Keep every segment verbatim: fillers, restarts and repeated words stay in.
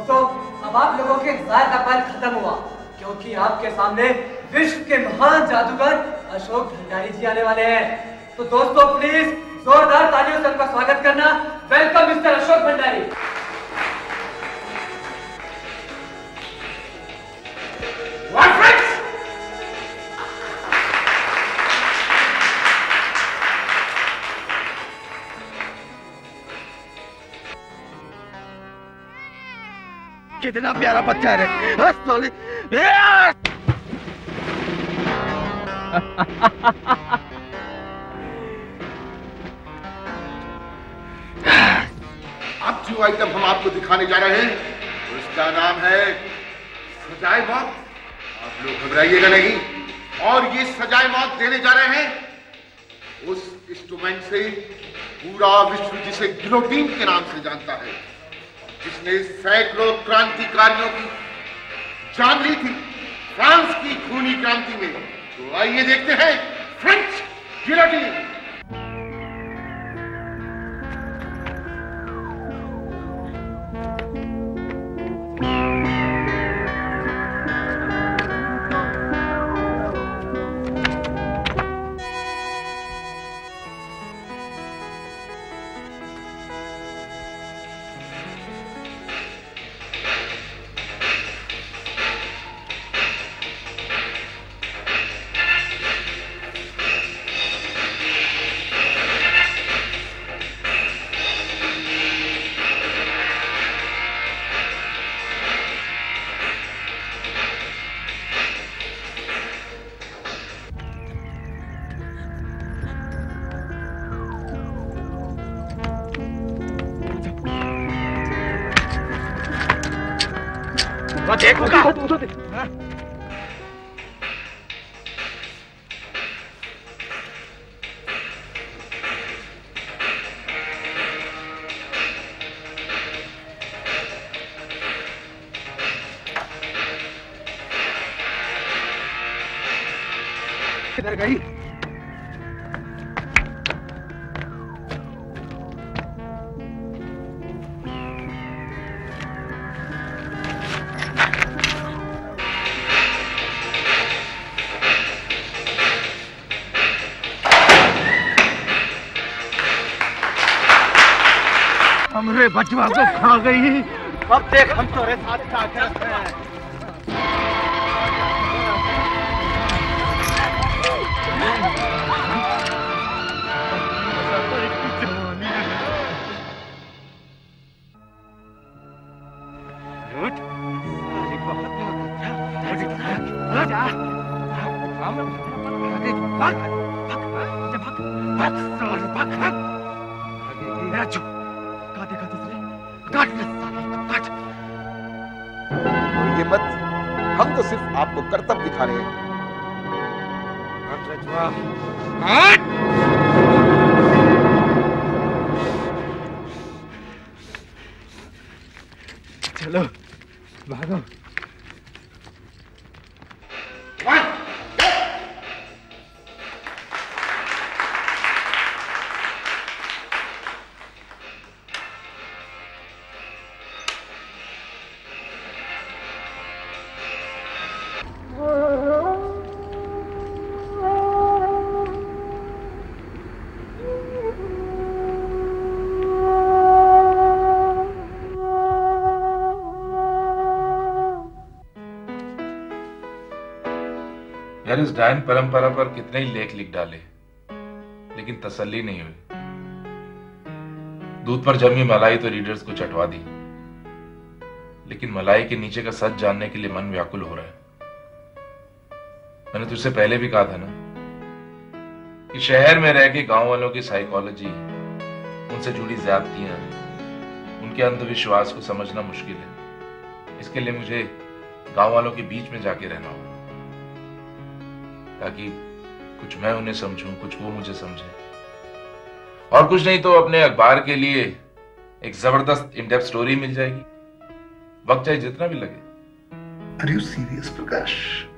दोस्तों, अब आप लोगों के इंतजार का पल खत्म हुआ, क्योंकि आपके सामने विश्व के महान जादूगर अशोक भंडारी जी आने वाले हैं। तो दोस्तों प्लीज जोरदार तालियों से उनका स्वागत करना। Welcome mister Ashok Bhandari. कितना प्यारा पत्थर है। अब जो आइटम हम आपको दिखाने जा रहे हैं उसका नाम है सजाए मौत। आप लोग घबराइएगा नहीं, और ये सजाए मौत देने जा रहे हैं उस इंस्ट्रूमेंट से पूरा विश्व जिसे गिलोटिन के नाम से जानता है, जिसने सैकड़ों क्रांतिकारियों की जान ली थी फ्रांस की खूनी क्रांति में। तो आइए देखते हैं फ्रेंच गिलोटिन। देखूंगा। किधर गई? हमरे बचवा को खा गई। अब देख हम तुम्हारे साथ क्या करते हैं। ये मत, हम तो सिर्फ आपको कर्तव्य दिखा रहे हैं। चलो भागो। यार इस डायन परंपरा पर कितने ही लेख लिख डाले, लेकिन तसल्ली नहीं हुई। दूध पर जमी मलाई तो रीडर्स को चटवा दी, लेकिन मलाई के नीचे का सच जानने के लिए मन व्याकुल हो रहा है। मैंने तुझसे पहले भी कहा था ना कि शहर में रह के गांव वालों की साइकोलॉजी, उनसे जुड़ी ज्यादतियां, उनके अंधविश्वास को समझना मुश्किल है। इसके लिए मुझे गांव वालों के बीच में जाके रहना होगा, ताकि कुछ मैं उन्हें समझूं, कुछ वो मुझे समझे, और कुछ नहीं तो अपने अखबार के लिए एक जबरदस्त इन डेप्थ स्टोरी मिल जाएगी, वक्त चाहे जितना भी लगे। Are you serious, Prakash?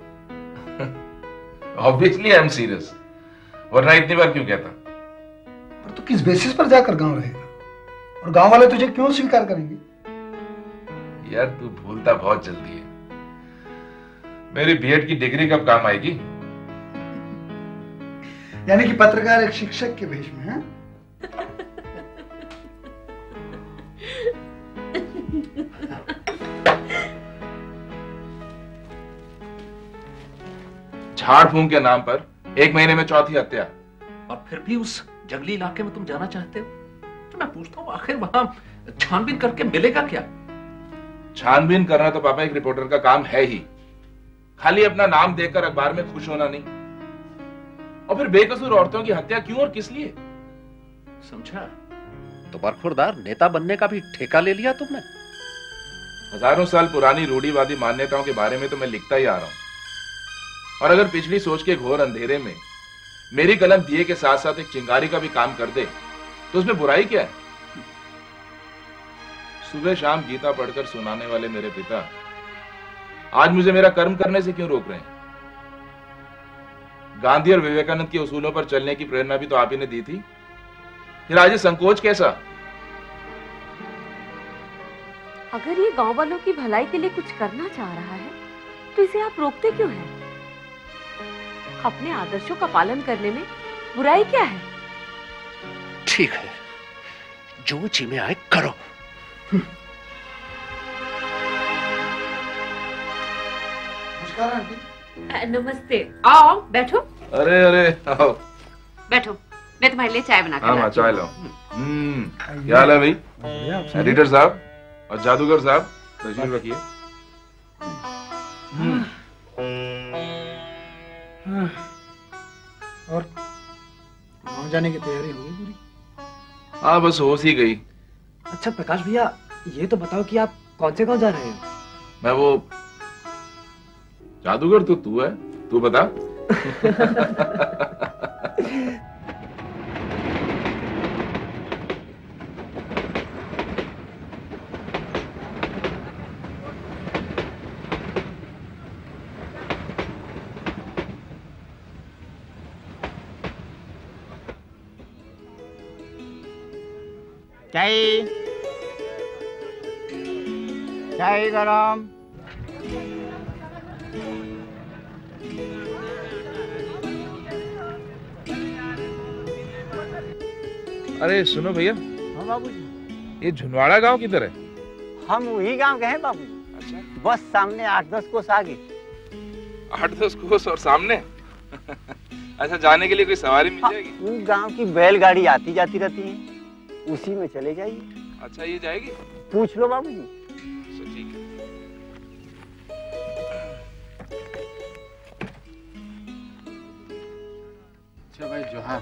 Obviously I am serious, वरना इतनी बार क्यों कहता? पर तू किस बेसिस पर जाकर गांव रहेगा, और गांव वाले तुझे क्यों स्वीकार करेंगे? यार तू भूलता बहुत जल्दी है। मेरी बीएड की डिग्री कब काम आएगी? यानी कि पत्रकार एक शिक्षक के भेष में है? झाड़ फूंक के नाम पर एक महीने में चौथी हत्या। और फिर भी उस जंगली इलाके में तुम जाना चाहते हो? तो मैं पूछता हूँ आखिर वहां छानबीन करके मिलेगा क्या? छानबीन करना तो पापा एक रिपोर्टर का काम है ही, खाली अपना नाम देखकर अखबार में खुश होना नहीं। और फिर बेकसूर औरतों की हत्या क्यों और किस लिए? समझा? तो बरखुरदार नेता बनने का भी ठेका ले लिया तुमने। हजारों साल पुरानी रूढ़िवादी मान्यताओं के बारे में तो मैं लिखता ही आ रहा हूं, और अगर पिछली सोच के घोर अंधेरे में मेरी कलम दिए के साथ साथ एक चिंगारी का भी काम कर दे तो उसमें बुराई क्या है? सुबह शाम गीता पढ़कर सुनाने वाले मेरे पिता आज मुझे मेरा कर्म करने से क्यों रोक रहे हैं? गांधी और विवेकानंद के उसूलों पर चलने की प्रेरणा भी तो आप ही ने दी थी, फिर आज ये संकोच कैसा? अगर ये गांव वालों की भलाई के लिए कुछ करना चाह रहा है तो इसे आप रोकते क्यों हैं? अपने आदर्शों का पालन करने में बुराई क्या है? ठीक है, जो जी में आए करो। नमस्कार आंटी। नमस्ते। आओ बैठो। अरे अरे आओ बैठो, मैं तुम्हारे लिए चाय बना हाँ चाय लाओ। हम्म क्या हाल है भाई? एडिटर साहब और जादूगर साहब तशरीफ रखिए। और गाँव जाने की तैयारी हो गई पूरी? हाँ बस हो सी गई। अच्छा प्रकाश भैया, ये तो बताओ कि आप कौन से गांव जा रहे हो? मैं वो जादूगर तो तू है, तू बता। चाय चाय गरम। अरे सुनो भैया। हाँ बाबूजी। ये झुनवाड़ा गांव किधर है? हम वही गांव के हैं बाबूजी। अच्छा। बस सामने आठ दस कोस आगे। आठ दस कोस और सामने? अच्छा, जाने के लिए कोई सवारी मिल जाएगी? उस गांव की बैलगाड़ी आती जाती रहती है, उसी में चले जाइए। अच्छा, ये जाएगी? पूछ लो बाबूजी। ठीक है। अच्छा भाई जोहार।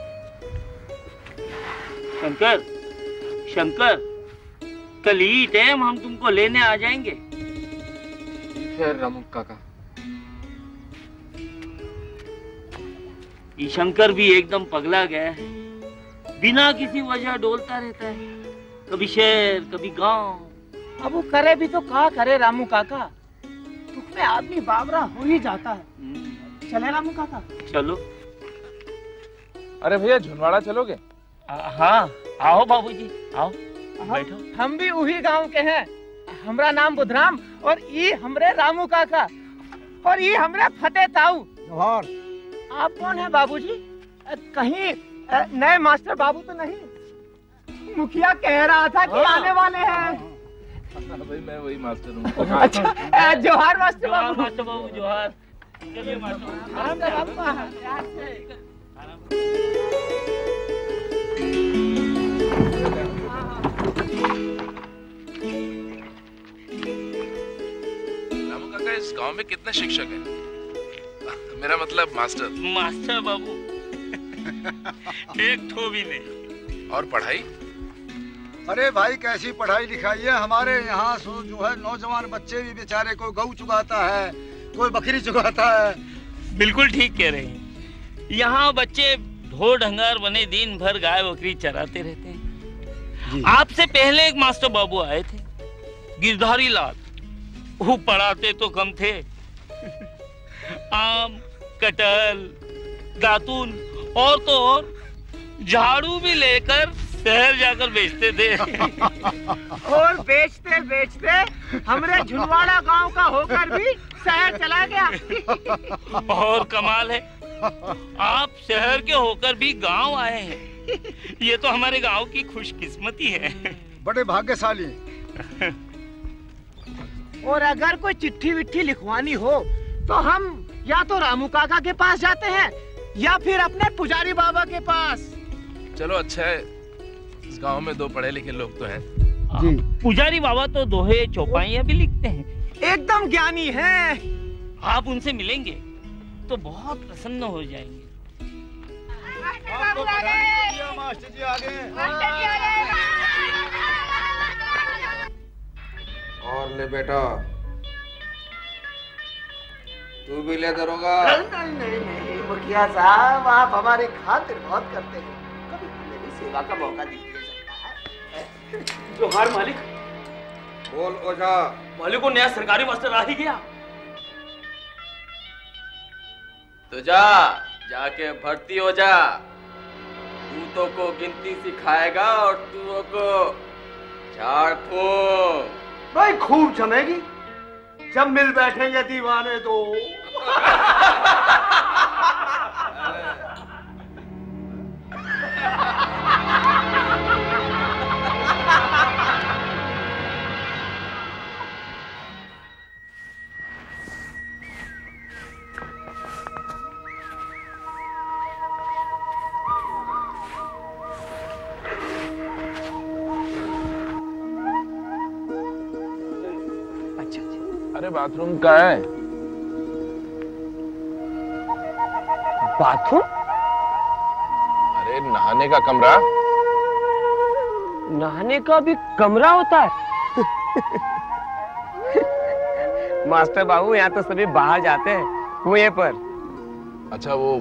शंकर, शंकर, कल ही टाइम हम तुमको लेने आ जाएंगे। ठीक है रामू काका। ये शंकर भी एकदम पगला गया है, बिना किसी वजह डोलता रहता है, कभी शहर कभी गांव। अब वो करे भी तो क्या करे रामू काका, दुख में आदमी बावरा हो ही जाता है। चले रामू काका? चलो। अरे भैया, झुनवाड़ा चलोगे? हाँ आओ बाबूजी, आओ बैठो। हम भी वही गांव के हैं। हमरा नाम बुधराम और ये हमरे रामू काका और ये हमरे फतेह ताऊ। जोहार। आप कौन है बाबूजी? कहीं नए मास्टर बाबू तो नहीं? मुखिया कह रहा था कि हाँ। आने वाले हैं। भाई मैं वही मास्टर हूँ। अच्छा, जोहार मास्टर जोहार बाबू। मास्टर बाबू, जोहार। चलिए मास्टर। आराम से, आराम रामू काका, इस गांव में कितने शिक्षक हैं? मेरा मतलब मास्टर। मास्टर बाबू एक ठो भी नहीं। और पढ़ाई? अरे भाई, कैसी पढ़ाई लिखाई है हमारे यहाँ। सो जो है नौजवान बच्चे भी बेचारे, कोई गऊ चुगाता है, कोई बकरी चुगाता है। बिल्कुल ठीक कह रहे हैं। यहाँ बच्चे ढोर ढंगार बने दिन भर गाय बकरी चराते रहते हैं। आपसे पहले एक मास्टर बाबू आए थे, गिरधारी लाल। वो पढ़ाते तो कम थे, आम कटहल दातून और तो और झाड़ू भी लेकर शहर जाकर बेचते थे। और बेचते बेचते हमरे झुलवाड़ा गांव का होकर भी शहर चला गया। और कमाल है, आप शहर के होकर भी गांव आए हैं। ये तो हमारे गांव की खुशकिस्मती है। बड़े भाग्यशाली। और अगर कोई चिट्ठी विट्ठी लिखवानी हो तो हम या तो रामू काका के पास जाते हैं या फिर अपने पुजारी बाबा के पास। चलो अच्छा है, इस गांव में दो पढ़े लिखे लोग तो हैं। जी। पुजारी बाबा तो दोहे चौपाइयां भी लिखते हैं, एकदम ज्ञानी हैं। आप उनसे मिलेंगे तो बहुत प्रसन्न हो जाएंगे। मास्टर जी आ गए। और ले बेटा, तू भी ले दरोगा। नहीं नहीं नहीं मुखिया साहब, आप हमारी खातिर बहुत करते हैं, कभी हमें भी सेवा का मौका दीजिए सकता है। जोहार मालिक। बोल ओझा। मालिक को नया सरकारी मास्टर आ ही गया। तो जा, जाके भर्ती हो जा। तूतों को गिनती सिखाएगा और तू को झाड़ फूंक। भाई खूब जमेगी जब मिल बैठेंगे दीवाने दो। अरे बाथरूम कहाँ है? बाथरूम? अरे नहाने का कमरा। नहाने का भी कमरा होता है? मास्टर बाबू, यहाँ तो सभी बाहर जाते हैं कुएं पर। अच्छा वो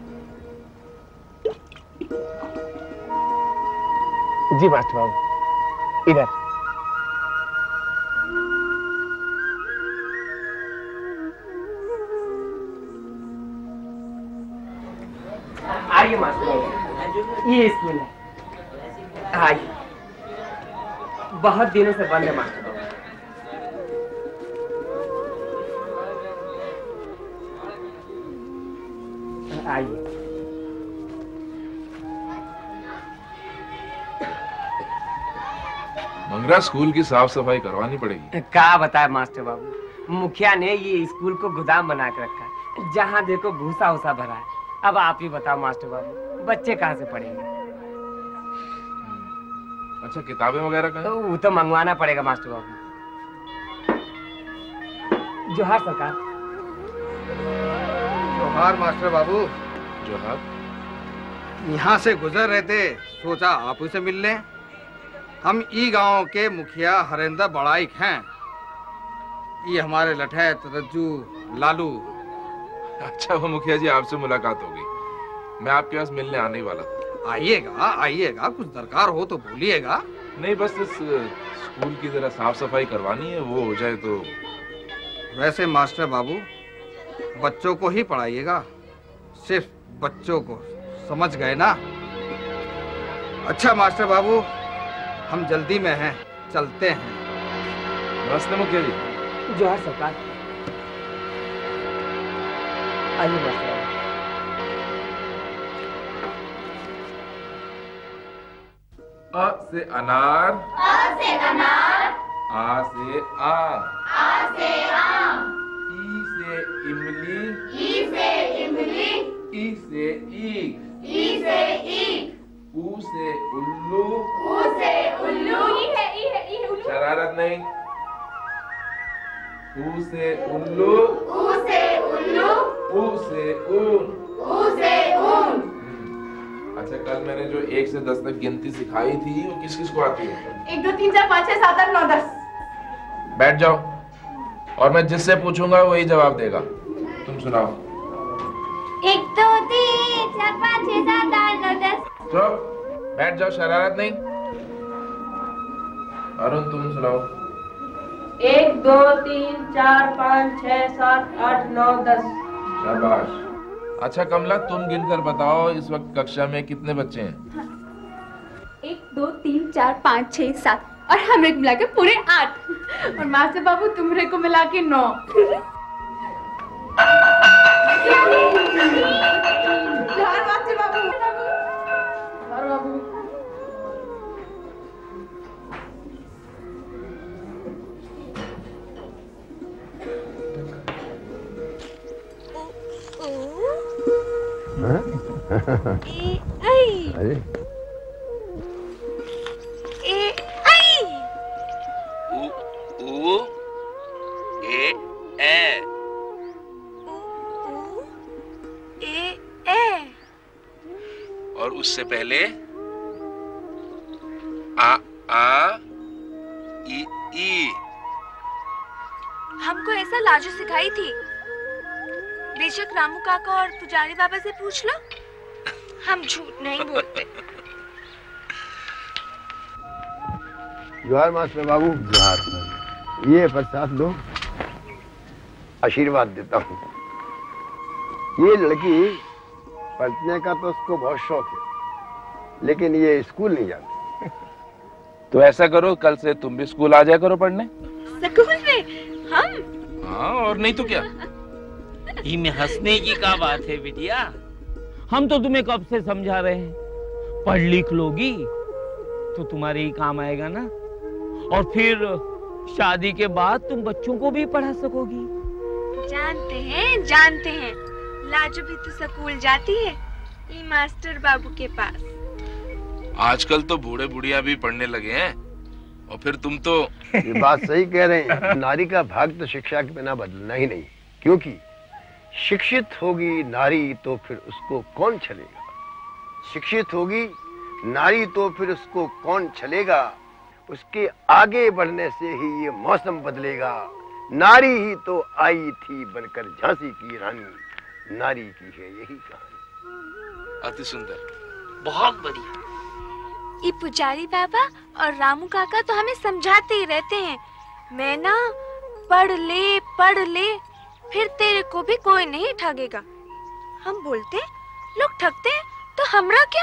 जी मास्टर बाबू, इधर। आइए मास्टर बाबू, ये स्कूल है। आइए, बहुत दिनों से बंद है मास्टर बाबू। आइए। मंगरा, स्कूल की साफ सफाई करवानी पड़ेगी। क्या बताए मास्टर बाबू, मुखिया ने ये स्कूल को गोदाम बना के रखा है, जहाँ देखो भूसा उसा भरा है। अब आप ही बताओ मास्टर बाबू, बच्चे कहाँ से पढ़ेंगे? अच्छा किताबें वगैरह का? तो वो तो मंगवाना पड़ेगा मास्टर बाबू। जोहार सरकार। जोहार मास्टर बाबू। जोहार। यहाँ से गुजर रहे थे, सोचा आप उसे मिल लें। हम ई गांव के मुखिया हरेंद्र बड़ाइक हैं। ये हमारे लठैत रज्जू लालू। अच्छा वो मुखिया जी, आपसे मुलाकात होगी। मैं आपके पास मिलने आने ही वाला था। आइएगा आइएगा, कुछ दरकार हो तो बोलिएगा। नहीं, बस इस स्कूल की जरा साफ सफाई करवानी है, वो हो जाए तो। वैसे मास्टर बाबू, बच्चों को ही पढ़ाइएगा, सिर्फ बच्चों को, समझ गए ना? अच्छा मास्टर बाबू, हम जल्दी में हैं, चलते हैं। नमस्ते मुखिया जी। जोहार सरकार। आइए मास्टर बाबू। अ से अनार। अ से अनार। आ से आम। आ से आम। ई से इमली। ई से इमली। ई से ईख। ई से ईख। ऊ से उल्लू। ऊ से उल्लू। ई है ई है ई है उल्लू। शरारत नहीं। ऊ से उल्लू। ऊ से उल्लू। ऊ से ऊन। ऊ से ऊन। अच्छा, कल मैंने जो एक से दस तक गिनती सिखाई थी वो किस किस को आती है? एक दो तीन चार पाँच छह सात आठ नौ दस। बैठ जाओ और मैं जिससे पूछूंगा वही जवाब देगा। तुम सुनाओ। एक दो तीन चार पाँच छह सात आठ नौ दस। चुप, बैठ जाओ, शरारत नहीं। अरुण तुम सुनाओ। एक दो तीन चार पाँच छह सात आठ नौ दस। शाबाश। अच्छा कमला, तुम गिनकर बताओ इस वक्त कक्षा में कितने बच्चे हैं? एक दो तीन चार पाँच छह सात और हमरे को मिला के पूरे आठ। और मास्टर बाबू तुम्हारे को मिला के नौ। जोहार मास्टर बाबू। जोहार बाबू। अरे और उससे पहले आ आ ई ई। हमको ऐसा लाजो सिखाई थी। बेशक रामू काका और पुजारी बाबा से पूछ लो, हम झूठ नहीं बोलते। जोहार मास्टर बाबू। जोहार। ये प्रसाद लो, आशीर्वाद देता हूँ। ये लड़की पढ़ने का तो उसको बहुत शौक है, लेकिन ये स्कूल नहीं जाती। तो ऐसा करो, कल से तुम भी स्कूल आ जाया करो पढ़ने। स्कूल में हम? हाँ, और नहीं तो क्या। इनमें हंसने की क्या बात है बिटिया? हम तो तुम्हें कब से समझा रहे हैं, पढ़ लिख लोगी तो तुम्हारे ही काम आएगा ना, और फिर शादी के बाद तुम बच्चों को भी पढ़ा सकोगी। जानते हैं जानते हैं, लाजो भी तो स्कूल जाती है, ये मास्टर बाबू के पास। आजकल तो बूढ़े बुढ़िया भी पढ़ने लगे हैं, और फिर तुम तो। ये बात सही कह रहे हैं। नारी का भाग तो शिक्षा के बिना बदलना ही नहीं, क्योंकि शिक्षित होगी नारी तो फिर उसको कौन छलेगा। शिक्षित होगी नारी तो फिर उसको कौन छलेगा। उसके आगे बढ़ने से ही ये मौसम बदलेगा। नारी ही तो आई थी बनकर झांसी की रानी, नारी की है यही कहानी। अति सुंदर, बहुत बढ़िया। ये पुजारी बाबा और रामू काका तो हमें समझाते ही रहते हैं, मैं ना पढ़ ले पढ़ ले, फिर तेरे को भी कोई नहीं ठगेगा। हम बोलते लोग ठगते हैं तो हमरा क्या।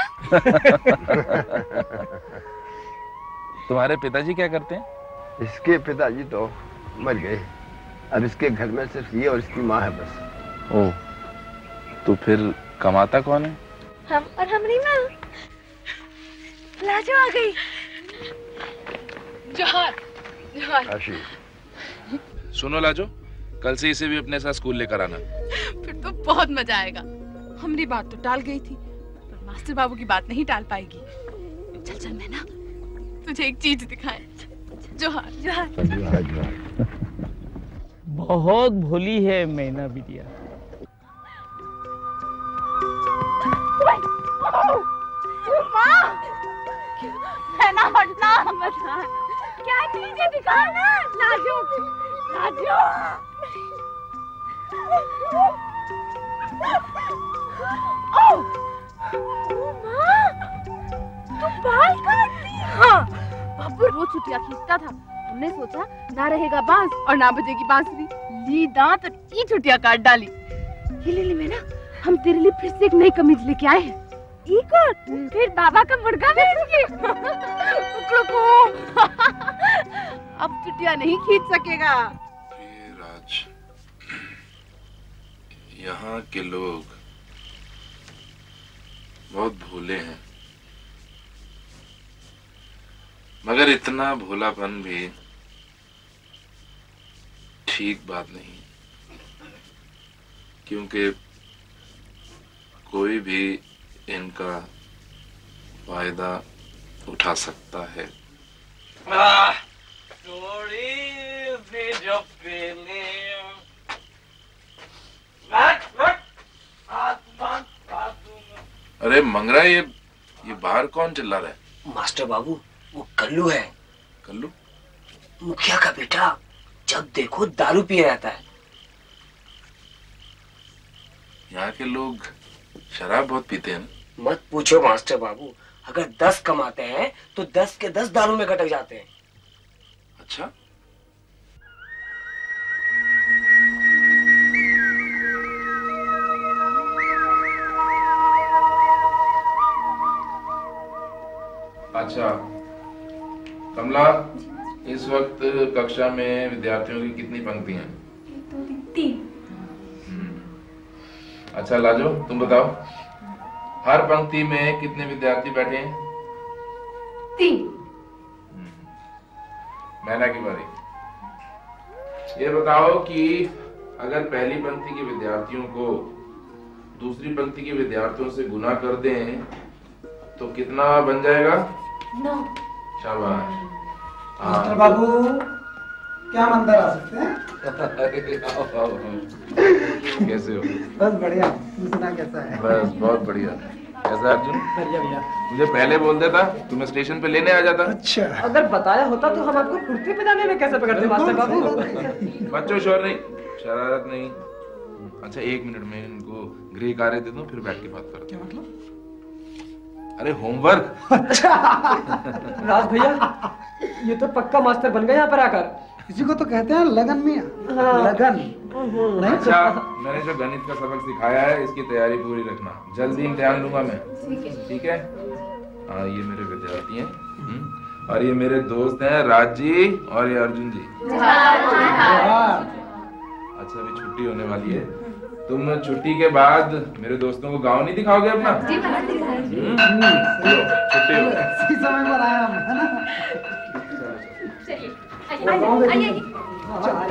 तुम्हारे पिताजी क्या करते हैं? इसके पिताजी तो मर गए, अब इसके घर में सिर्फ ये और इसकी माँ है बस। ओह, तो फिर कमाता कौन है? हम और हमारी माँ। लाजो आ गई। जोहार। जोहार। आशीष। सुनो लाजो, कल से इसे भी अपने साथ स्कूल लेकर आना। फिर तो बहुत मजा आएगा। हमारी बात तो टाल गई थी, पर मास्टर बाबू की बात नहीं टाल पाएगी। चल चल मैं ना तुझे एक चीज दिखाए। जोहार। जोहार। बहुत भोली है मैना बिटिया। मैना हटना मत। क्या चीज है दिखा ना। लाजो लाजो। ओ माँ, तू बाल काटती है? हाँ, बाबू रोज छुट्टियाँ खींचता था। हमने सोचा ना रहेगा बांस और ना बजेगी बांसुरी, ली दांत और ये छुट्टियाँ काट डाली। ये ले ले मैं ना, हम तेरे लिए फिर से एक नई कमीज लेके आए हैं। एक और? फिर बाबा का मुर्गा भेजिए। कुकड़ों को। अब छुट्टियाँ नहीं खींच सकेगा। राज, यहाँ के लोग बहुत भोले हैं, मगर इतना भोलापन भी ठीक बात नहीं, क्योंकि कोई भी इनका फायदा उठा सकता है। अरे मंगरा, ये ये बाहर कौन चिल्ला रहा है? मास्टर बाबू, वो कल्लू है। कल्लू? मुखिया का बेटा, जब देखो दारू पिए रहता है। यहाँ के लोग शराब बहुत पीते हैं ना? मत पूछो मास्टर बाबू, अगर दस कमाते हैं तो दस के दस दारू में कटक जाते हैं। अच्छा? अच्छा कमला, इस वक्त कक्षा में विद्यार्थियों की कितनी पंक्तियां हैं? तीन। अच्छा लाजो, तुम बताओ, हर पंक्ति में कितने विद्यार्थी बैठे हैं? तीन। मैना की बारी। ये बताओ कि अगर पहली पंक्ति के विद्यार्थियों को दूसरी पंक्ति के विद्यार्थियों से गुना कर दें तो कितना बन जाएगा? नौ। शाबाश। मास्टर बाबू, क्या हम अंदर आ सकते हैं? कैसे हो? बस बढ़िया। तू सुना कैसा है? बस बहुत बढ़िया। कैसा अर्जुन? बढ़िया भैया। मुझे पहले बोल देता तो मैं स्टेशन पे लेने आ जाता। अच्छा। अगर बताया होता तो हम आपको कुर्ती पजामे में कैसे पकड़ते मास्टर बाबू? बच्चों शोर नहीं, शरारत नहीं। अच्छा एक मिनट में इनको गृह कार्य दे दूं, फिर बैठ के बात करते हैं। क्या मतलब? अरे होमवर्क। अच्छा राज भैया, ये तो पक्का मास्टर बन गए यहाँ पर आकर। इसी को तो कहते हैं लगन मियां। हाँ। लगन। नहीं अच्छा, मैंने जो गणित का सबक सिखाया है इसकी तैयारी पूरी रखना, जल्दी इम्तिहान लूंगा मैं। ठीक है? हाँ, ये मेरे विद्यार्थी हैं और ये मेरे दोस्त हैं राज जी और ये अर्जुन जी। अच्छा अभी छुट्टी होने वाली है, तुम छुट्टी के बाद मेरे दोस्तों को गाँव नहीं दिखाओगे अपना? छुट्टी हो गई। इसी समय पर आया हम, है ना? चलिए आइए आइए आइए।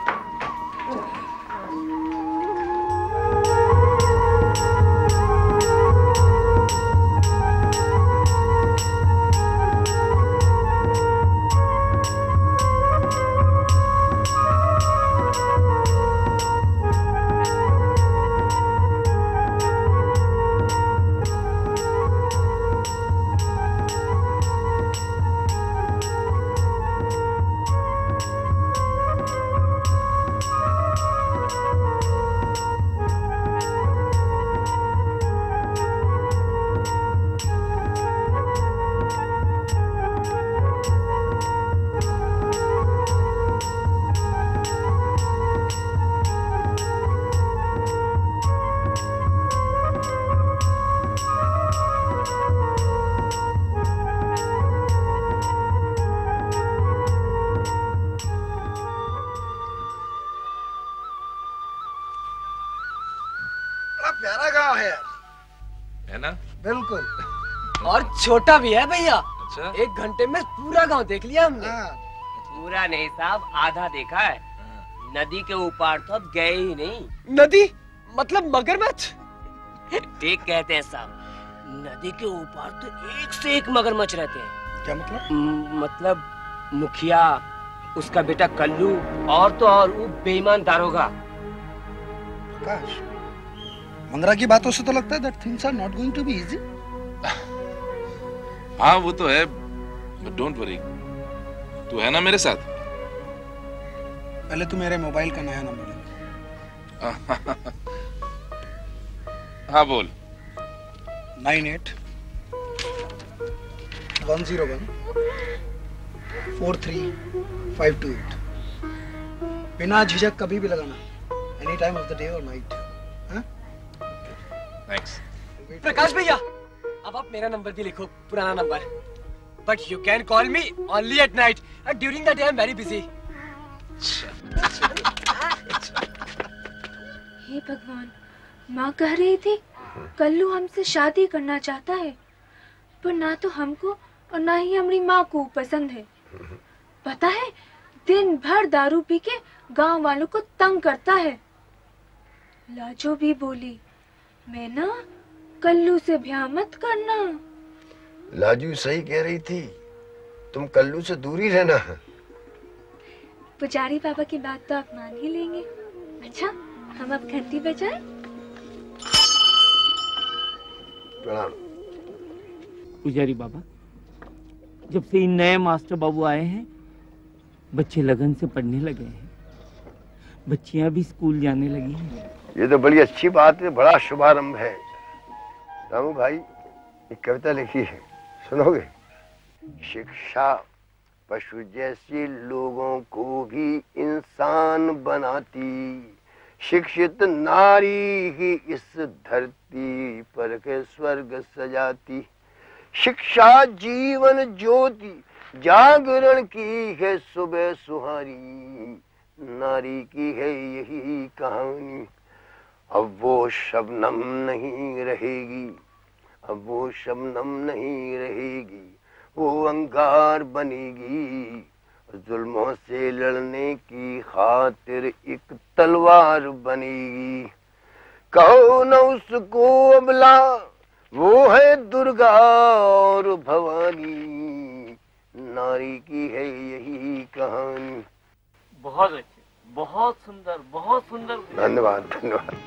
प्यारा गांव है है ना? बिल्कुल। और छोटा भी है भैया। अच्छा। एक घंटे में पूरा गांव देख लिया हमने। पूरा नहीं साहब, आधा देखा है। नदी के ऊपर तो अब गए ही नहीं। नदी मतलब मगरमच्छ? ठीक कहते हैं साहब, नदी के ऊपर तो एक से एक मगरमच्छ रहते हैं। क्या मतलब? म, मतलब मुखिया, उसका बेटा कल्लू और तो और वो बेईमान दारोगा। प्रकाश, मंगरा की बातों से तो लगता है that things are not going to be easy. हाँ वो तो है, but don't worry, तू है ना मेरे साथ? पहले तू मेरे मोबाइल का नया नंबर है। हाँ बोल। Nine eight one zero one four three five two eight. बिना झिझक कभी भी लगाना, any time of the day और नाइट। थैंक्स। प्रकाश भैया, अब आप मेरा नंबर भी लिखो, पुराना number. But you can call me only at night, during the day I am very busy. हे भगवान, माँ कह रही थी कल्लू हमसे शादी करना चाहता है, पर ना तो हमको और ना ही हमारी माँ को पसंद है। पता है, दिन भर दारू पी के गांव वालों को तंग करता है। लाजो भी बोली, मैं ना कल्लू से ब्याह मत करना। लाजू सही कह रही थी, तुम कल्लू से दूर ही रहना। पुजारी बाबा की बात तो आप मान ही लेंगे। अच्छा, हम अब घंटी बजाएं? प्रणाम। पुजारी बाबा, जब से इन नए मास्टर बाबू आए हैं, बच्चे लगन से पढ़ने लगे हैं, बच्चियां भी स्कूल जाने लगी हैं। ये तो बड़ी अच्छी बात है, बड़ा शुभारंभ है। रामू भाई, एक कविता लिखी है, सुनोगे? शिक्षा पशु जैसे लोगों को भी इंसान बनाती, शिक्षित नारी ही इस धरती पर के स्वर्ग सजाती। शिक्षा जीवन ज्योति जागरण की है सुबह सुहारी, नारी की है यही कहानी। अब वो शबनम नहीं रहेगी, अब वो शबनम नहीं रहेगी, वो अंगार बनेगी, जुल्मों से लड़ने की खातिर एक तलवार बनेगी। कहो न उसको अबला, वो है दुर्गा और भवानी, नारी की है यही कहानी। बहुत अच्छे, बहुत सुंदर, बहुत सुंदर। धन्यवाद धन्यवाद।